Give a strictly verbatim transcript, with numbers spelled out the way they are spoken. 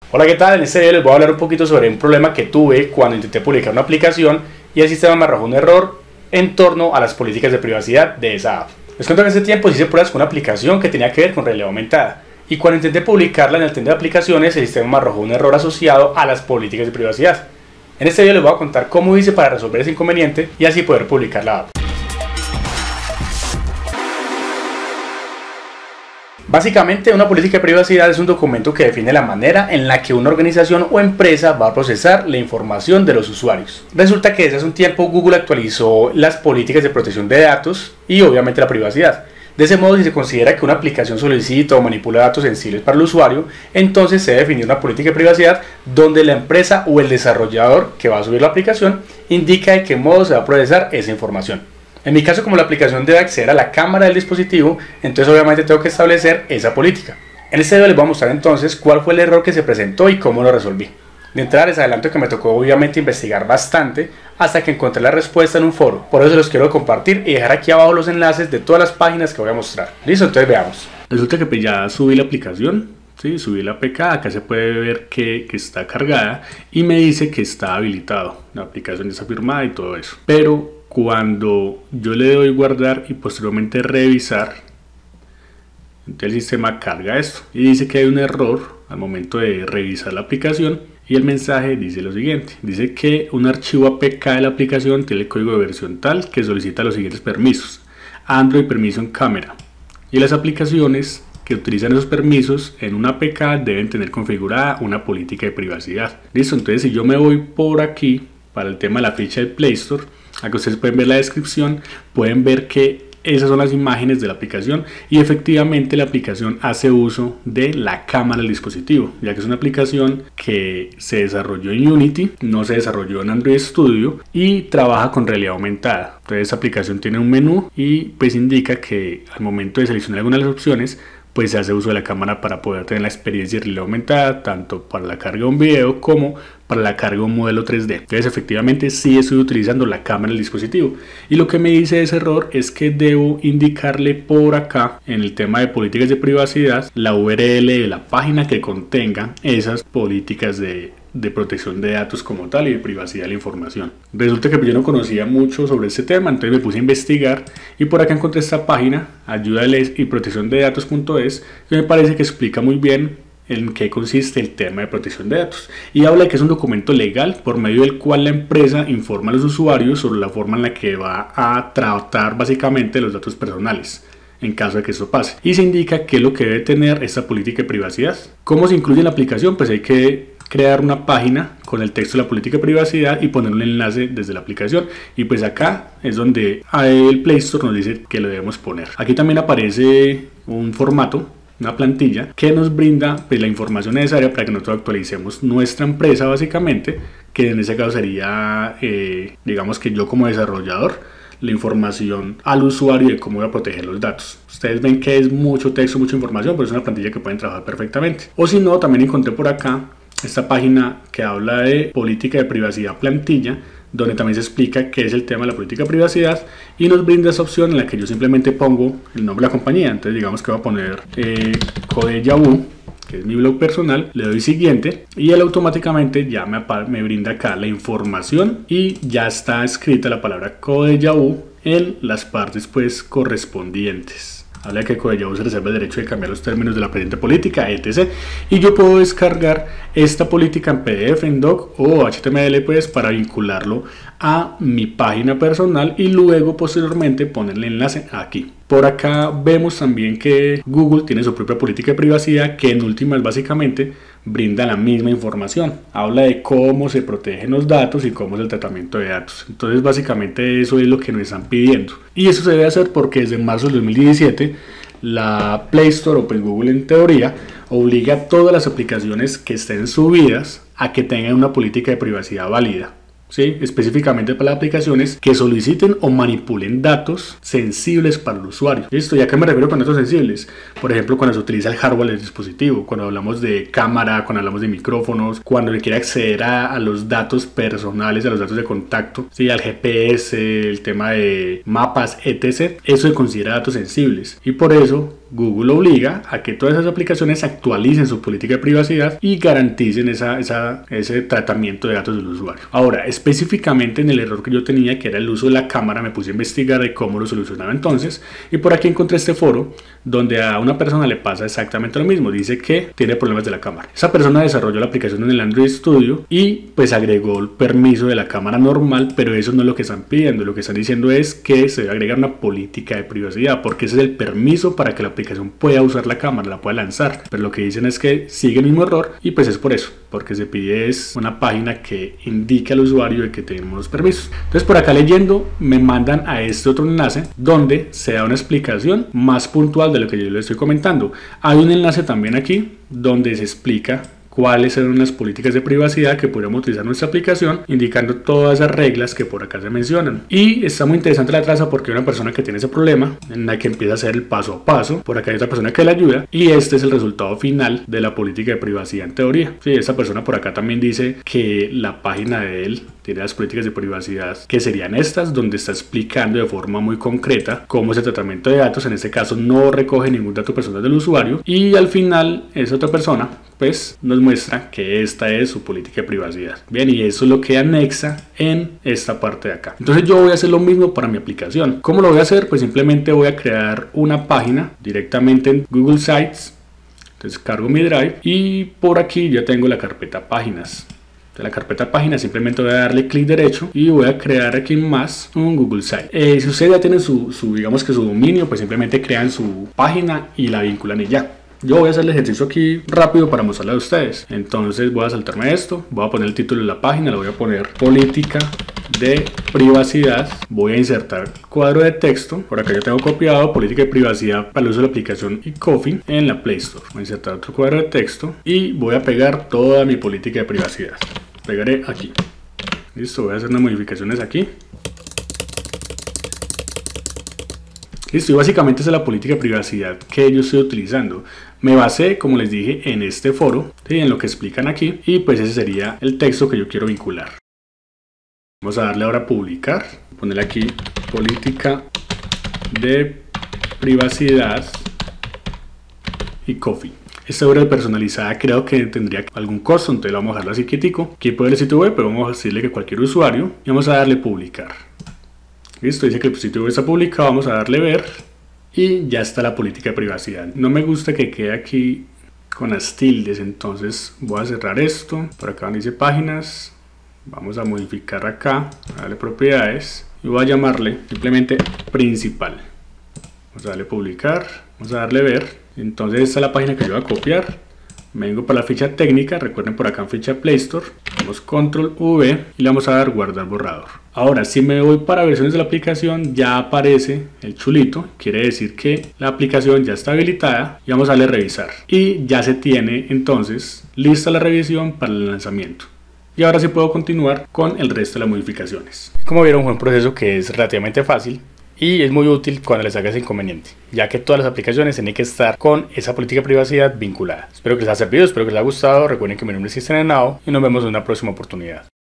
Hola, ¿qué tal? En este video les voy a hablar un poquito sobre un problema que tuve cuando intenté publicar una aplicación y el sistema me arrojó un error en torno a las políticas de privacidad de esa app. Les cuento que en ese tiempo hice pruebas con una aplicación que tenía que ver con realidad aumentada y cuando intenté publicarla en el tienda de aplicaciones el sistema me arrojó un error asociado a las políticas de privacidad. En este video les voy a contar cómo hice para resolver ese inconveniente y así poder publicar la app. Básicamente, una política de privacidad es un documento que define la manera en la que una organización o empresa va a procesar la información de los usuarios. Resulta que desde hace un tiempo Google actualizó las políticas de protección de datos y obviamente la privacidad. De ese modo, si se considera que una aplicación solicita o manipula datos sensibles para el usuario, entonces se debe definir una política de privacidad donde la empresa o el desarrollador que va a subir la aplicación indica de qué modo se va a procesar esa información. En mi caso, como la aplicación debe acceder a la cámara del dispositivo, entonces obviamente tengo que establecer esa política. En este video les voy a mostrar entonces cuál fue el error que se presentó y cómo lo resolví. De entrada les adelanto que me tocó obviamente investigar bastante hasta que encontré la respuesta en un foro. Por eso los quiero compartir y dejar aquí abajo los enlaces de todas las páginas que voy a mostrar. Listo, entonces veamos. Resulta que pues ya subí la aplicación, ¿sí? Subí la A P K, acá se puede ver que, que está cargada y me dice que está habilitado. La aplicación ya está firmada y todo eso. Pero cuando yo le doy guardar y posteriormente revisar, entonces el sistema carga esto y dice que hay un error al momento de revisar la aplicación y el mensaje dice lo siguiente, dice que un archivo A P K de la aplicación tiene el código de versión tal que solicita los siguientes permisos: Android Permission Camera, y las aplicaciones que utilizan esos permisos en una A P K deben tener configurada una política de privacidad. Listo, entonces si yo me voy por aquí para el tema de la ficha del Play Store, aquí ustedes pueden ver la descripción, pueden ver que esas son las imágenes de la aplicación y efectivamente la aplicación hace uso de la cámara del dispositivo, ya que es una aplicación que se desarrolló en Unity, no se desarrolló en Android Studio y trabaja con realidad aumentada. Entonces esta aplicación tiene un menú y pues indica que al momento de seleccionar alguna de las opciones pues se hace uso de la cámara para poder tener la experiencia de realidad aumentada, tanto para la carga de un video como para la carga de un modelo tres D. Entonces efectivamente sí estoy utilizando la cámara del dispositivo. Y lo que me dice ese error es que debo indicarle por acá, en el tema de políticas de privacidad, la U R L de la página que contenga esas políticas de de protección de datos como tal y de privacidad de la información. Resulta que yo no conocía mucho sobre este tema, entonces me puse a investigar y por acá encontré esta página, ayúdales y protección de datos punto es, que me parece que explica muy bien en qué consiste el tema de protección de datos y habla de que es un documento legal por medio del cual la empresa informa a los usuarios sobre la forma en la que va a tratar básicamente los datos personales en caso de que eso pase, y se indica qué es lo que debe tener esta política de privacidad. ¿Cómo se incluye en la aplicación? Pues hay que crear una página con el texto de la política de privacidad y poner un enlace desde la aplicación, y pues acá es donde el Play Store nos dice que lo debemos poner. Aquí también aparece un formato, una plantilla que nos brinda pues la información necesaria para que nosotros actualicemos nuestra empresa, básicamente, que en ese caso sería eh, digamos que yo como desarrollador, la información al usuario de cómo voy a proteger los datos. Ustedes ven que es mucho texto, mucha información, pero es una plantilla que pueden trabajar perfectamente. O si no, también encontré por acá esta página que habla de política de privacidad plantilla, donde también se explica qué es el tema de la política de privacidad y nos brinda esa opción en la que yo simplemente pongo el nombre de la compañía. Entonces digamos que voy a poner eh, Codeyaboo, que es mi blog personal, le doy siguiente y él automáticamente ya me, me brinda acá la información y ya está escrita la palabra Codeyaboo en las partes pues correspondientes. Habla de que Codeyaboo se reserva el derecho de cambiar los términos de la presente política, etcétera. Y yo puedo descargar esta política en P D F, en doc o H T M L pues para vincularlo a mi página personal y luego posteriormente ponerle enlace aquí. Por acá vemos también que Google tiene su propia política de privacidad que en últimas básicamente brinda la misma información. Habla de cómo se protegen los datos y cómo es el tratamiento de datos. Entonces básicamente eso es lo que nos están pidiendo. Y eso se debe hacer porque desde marzo del dos mil diecisiete la Play Store o pues Google en teoría obliga a todas las aplicaciones que estén subidas a que tengan una política de privacidad válida. ¿Sí? Específicamente para las aplicaciones que soliciten o manipulen datos sensibles para el usuario. ¿Listo? ¿Y a qué me refiero con datos sensibles? Por ejemplo, cuando se utiliza el hardware del dispositivo, cuando hablamos de cámara, cuando hablamos de micrófonos, cuando le quiere acceder a, a los datos personales, a los datos de contacto, ¿sí? Al G P S, el tema de mapas, etcétera. Eso se considera datos sensibles y por eso Google obliga a que todas esas aplicaciones actualicen su política de privacidad y garanticen esa, esa, ese tratamiento de datos del usuario. Ahora, específicamente en el error que yo tenía, que era el uso de la cámara, me puse a investigar de cómo lo solucionaba entonces, y por aquí encontré este foro donde a una persona le pasa exactamente lo mismo. Dice que tiene problemas de la cámara. Esa persona desarrolló la aplicación en el Android Studio y pues agregó el permiso de la cámara normal, pero eso no es lo que están pidiendo. Lo que están diciendo es que se debe agregar una política de privacidad, porque ese es el permiso para que la aplicación pueda usar la cámara, la pueda lanzar. Pero lo que dicen es que sigue el mismo error, y pues es por eso, porque se pide es una página que indique al usuario de que tenemos los permisos. Entonces por acá leyendo me mandan a este otro enlace donde se da una explicación más puntual de lo que yo les estoy comentando. Hay un enlace también aquí donde se explica cuáles son las políticas de privacidad que podríamos utilizar en nuestra aplicación, indicando todas esas reglas que por acá se mencionan. Y está muy interesante la traza porque hay una persona que tiene ese problema, en la que empieza a hacer el paso a paso. Por acá hay otra persona que le ayuda, y este es el resultado final de la política de privacidad en teoría. Sí, esta persona por acá también dice que la página de él tiene las políticas de privacidad que serían estas, donde está explicando de forma muy concreta cómo es el tratamiento de datos. En este caso no recoge ningún dato personal del usuario, y al final esa otra persona pues nos muestra que esta es su política de privacidad. Bien, y eso es lo que anexa en esta parte de acá. Entonces yo voy a hacer lo mismo para mi aplicación. ¿Cómo lo voy a hacer? Pues simplemente voy a crear una página directamente en Google Sites. Entonces cargo mi Drive y por aquí ya tengo la carpeta páginas. De la carpeta páginas simplemente voy a darle clic derecho y voy a crear aquí más un Google Site. Eh, si ustedes ya tienen su, su, digamos que su dominio, pues simplemente crean su página y la vinculan y ya. Yo voy a hacer el ejercicio aquí rápido para mostrarle a ustedes. Entonces voy a saltarme esto, voy a poner el título de la página, le voy a poner política de privacidad, voy a insertar cuadro de texto, por acá yo tengo copiado política de privacidad para el uso de la aplicación iCoffee en la Play Store. Voy a insertar otro cuadro de texto y voy a pegar toda mi política de privacidad. Pegaré aquí. Listo, voy a hacer unas modificaciones aquí. Listo, y básicamente esa es la política de privacidad que yo estoy utilizando. Me basé, como les dije, en este foro, ¿sí?, en lo que explican aquí, y pues ese sería el texto que yo quiero vincular. Vamos a darle ahora a publicar, ponerle aquí política de privacidad y Coffee. Esta obra personalizada creo que tendría algún costo, entonces lo vamos a dejarlo así quietico. Aquí puede el sitio web, pero vamos a decirle que cualquier usuario, y vamos a darle publicar. Listo, dice que el sitio web está publicado, vamos a darle ver y ya está la política de privacidad. No me gusta que quede aquí con las tildes, entonces voy a cerrar esto. Por acá donde dice páginas, vamos a modificar acá, a darle propiedades y voy a llamarle simplemente principal. Vamos a darle publicar, vamos a darle ver. Entonces esta es la página que yo voy a copiar. Vengo para la ficha técnica, recuerden por acá en ficha Play Store, damos control V y le vamos a dar guardar borrador. Ahora si me voy para versiones de la aplicación ya aparece el chulito, quiere decir que la aplicación ya está habilitada y vamos a darle revisar. Y ya se tiene entonces lista la revisión para el lanzamiento. Y ahora sí puedo continuar con el resto de las modificaciones. Como vieron, fue un proceso que es relativamente fácil y es muy útil cuando les haga ese inconveniente, ya que todas las aplicaciones tienen que estar con esa política de privacidad vinculada. Espero que les haya servido, espero que les haya gustado. Recuerden que mi nombre es Cristian Henao y nos vemos en una próxima oportunidad.